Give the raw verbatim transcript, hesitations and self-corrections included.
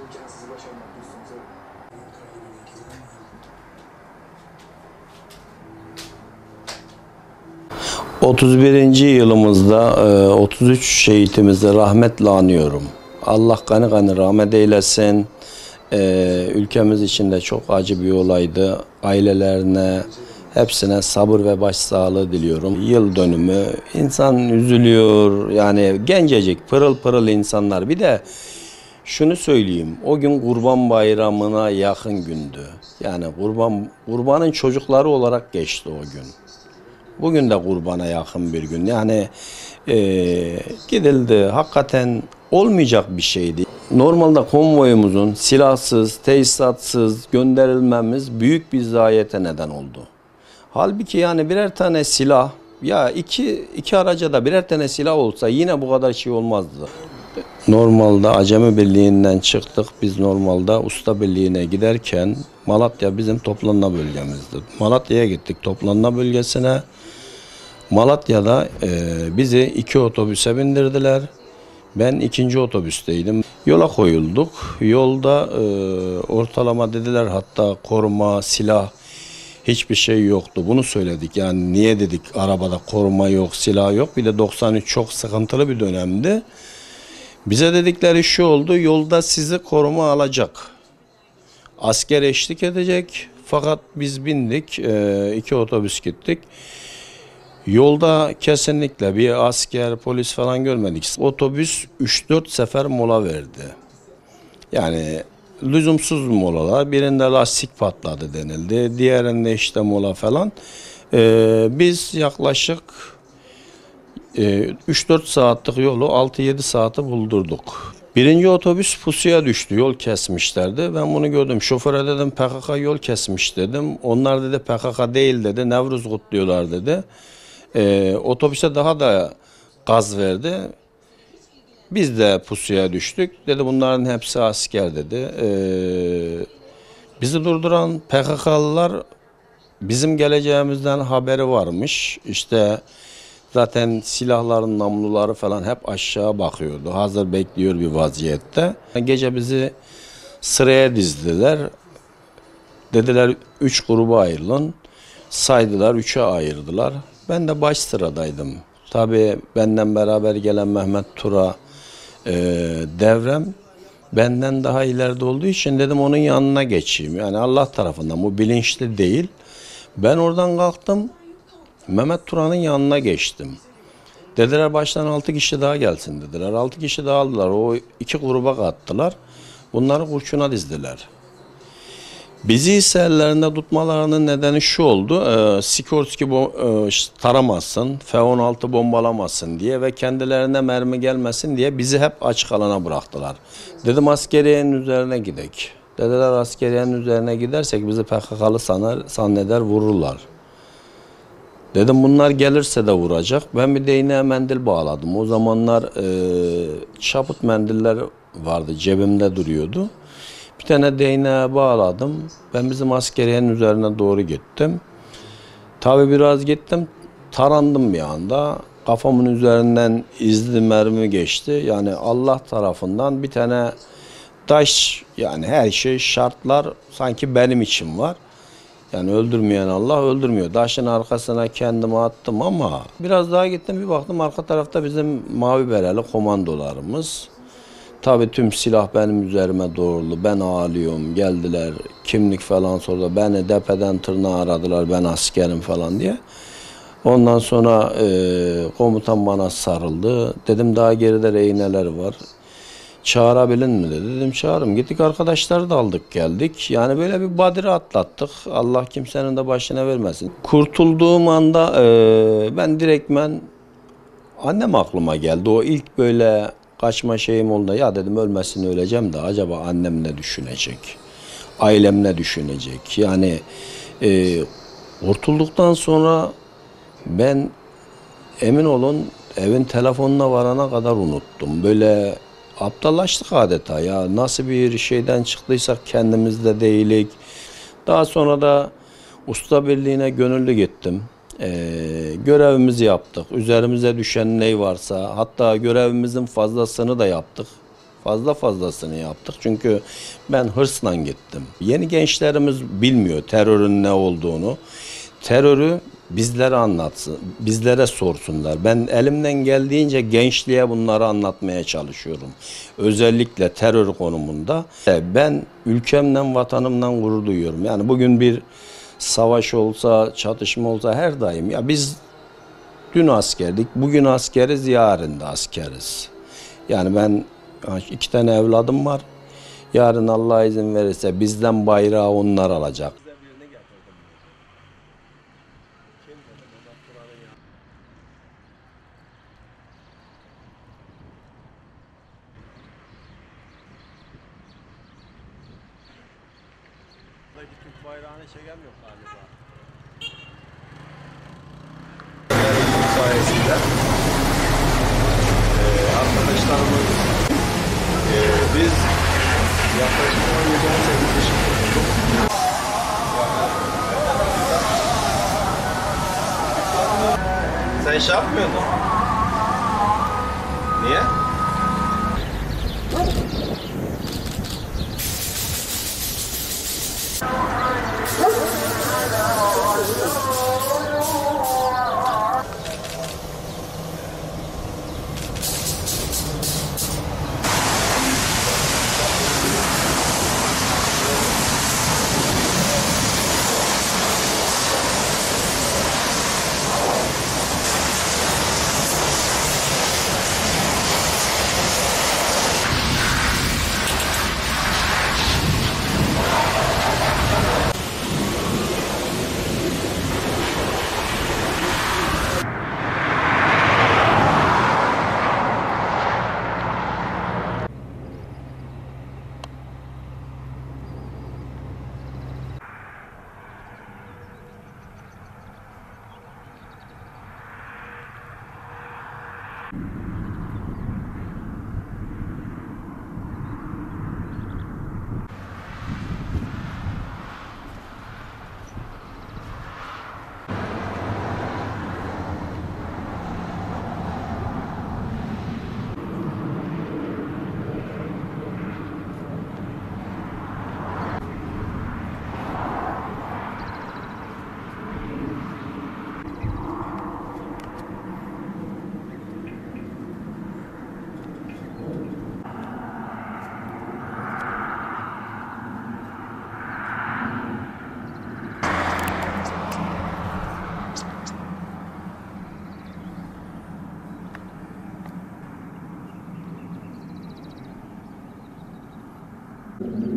imkansızı başarmak dostumuza. otuz birinci yılımızda otuz üç şehitimizi rahmetle anıyorum. Allah gani gani rahmet eylesin. Ülkemiz için de çok acı bir olaydı. Ailelerine, hepsine sabır ve başsağlığı diliyorum. Yıl dönümü, insan üzülüyor. Yani gencecik, pırıl pırıl insanlar. Bir de şunu söyleyeyim, o gün Kurban Bayramı'na yakın gündü. Yani kurban, kurbanın çocukları olarak geçti o gün. Bugün de kurbana yakın bir gün. Yani e, gidildi. Hakikaten olmayacak bir şeydi. Normalde konvoyumuzun silahsız, tesisatsız gönderilmemiz büyük bir zayiate neden oldu. Halbuki yani birer tane silah, ya iki, iki araca da birer tane silah olsa yine bu kadar şey olmazdı. Normalde Acemi Birliği'nden çıktık. Biz normalde Usta Birliği'ne giderken Malatya bizim toplanma bölgemizdi. Malatya'ya gittik toplanma bölgesine. Malatya'da e, bizi iki otobüse bindirdiler. Ben ikinci otobüsteydim. Yola koyulduk. Yolda e, ortalama dediler, hatta koruma, silah hiçbir şey yoktu. Bunu söyledik. Yani niye dedik, arabada koruma yok, silah yok. Bir de doksan üç çok sıkıntılı bir dönemdi. Bize dedikleri şu oldu: yolda sizi koruma alacak. Asker eşlik edecek. Fakat biz bindik, e, iki otobüs gittik. Yolda kesinlikle bir asker, polis falan görmedik. Otobüs üç dört sefer mola verdi. Yani lüzumsuz molalar. Birinde lastik patladı denildi. Diğerinde işte mola falan. Ee, biz yaklaşık e, üç dört saatlik yolu altı yedi saati buldurduk. Birinci otobüs pusuya düştü. Yol kesmişlerdi. Ben bunu gördüm. Şoföre dedim P K K yol kesmiş dedim. Onlar dedi P K K değil dedi. Nevruz kutluyorlar dedi. Ee, otobüse daha da gaz verdi. Biz de pusuya düştük. Dedi bunların hepsi asker dedi. Ee, bizi durduran P K K'lılar bizim geleceğimizden haberi varmış. İşte zaten silahların namluları falan hep aşağı bakıyordu. Hazır bekliyor bir vaziyette. Gece bizi sıraya dizdiler. Dediler üç gruba ayrılın. Saydılar, üçe ayırdılar. Ben de baş sıradaydım. Tabii benden beraber gelen Mehmet Tura, e, Devrem benden daha ileride olduğu için dedim onun yanına geçeyim. Yani Allah tarafından, bu bilinçli değil. Ben oradan kalktım, Mehmet Tura'nın yanına geçtim. Dediler baştan altı kişi daha gelsin dediler. Altı kişi daha aldılar. O iki gruba kattılar. Bunları kurşuna dizdiler. Bizi ise ellerinde tutmalarının nedeni şu oldu: e, Sikorski e, taramasın, F on altı bombalamasın diye ve kendilerine mermi gelmesin diye bizi hep açık alana bıraktılar. Dedim askeriyenin üzerine gidek. Dediler askeriyenin üzerine gidersek bizi P K K'lı sanar, zanneder vururlar. Dedim bunlar gelirse de vuracak. Ben bir değneğe mendil bağladım. O zamanlar e, çaput mendiller vardı, cebimde duruyordu. Bir tane değneğe bağladım. Ben bizim askeriyenin üzerine doğru gittim. Tabii biraz gittim, tarandım bir anda. Kafamın üzerinden izli mermi geçti. Yani Allah tarafından bir tane taş, yani her şey, şartlar sanki benim için var. Yani öldürmeyen Allah öldürmüyor. Taşın arkasına kendimi attım ama biraz daha gittim, bir baktım arka tarafta bizim mavi bereli komandolarımız. Tabii tüm silah benim üzerime doğruldu. Ben ağlıyorum. Geldiler, kimlik falan sordu. Beni tepeden tırnağa aradılar, ben askerim falan diye. Ondan sonra e, komutan bana sarıldı. Dedim daha geride rehineler var. Çağırabilin mi dedi. Dedim çağırım. Gittik, arkadaşları da aldık geldik. Yani böyle bir badire atlattık. Allah kimsenin de başına vermesin. Kurtulduğum anda e, ben direktmen annem aklıma geldi. O ilk böyle kaçma şeyim oldu. Ya dedim ölmesini öleceğim de acaba annem ne düşünecek? Ailem ne düşünecek? Yani e, kurtulduktan sonra ben, emin olun, evin telefonuna varana kadar unuttum. Böyle aptallaştık adeta ya. Nasıl bir şeyden çıktıysak kendimizde değilik. Daha sonra da Usta Birliği'ne gönüllü gittim. Ee, görevimizi yaptık. Üzerimize düşen ne varsa, hatta görevimizin fazlasını da yaptık. fazla fazlasını yaptık. Çünkü ben hırsla gittim. Yeni gençlerimiz bilmiyor terörün ne olduğunu. Terörü bizlere anlatsın, bizlere sorsunlar. Ben elimden geldiğince gençliğe bunları anlatmaya çalışıyorum. Özellikle terör konumunda. Ben ülkemden, vatanımdan gurur duyuyorum. Yani bugün bir savaş olsa, çatışma olsa her daim. Ya biz dün askerdik, bugün askeriz, yarın da askeriz. Yani ben iki tane evladım var. Yarın Allah izin verirse bizden bayrağı onlar alacak. Türk bayrağını çeken yok galiba. Sayesinde e, arkadaşlarımız e, biz yaklaşık on yedi on sekiz yaşındayız. Sen şey yapmıyordun. Niye? Thank you.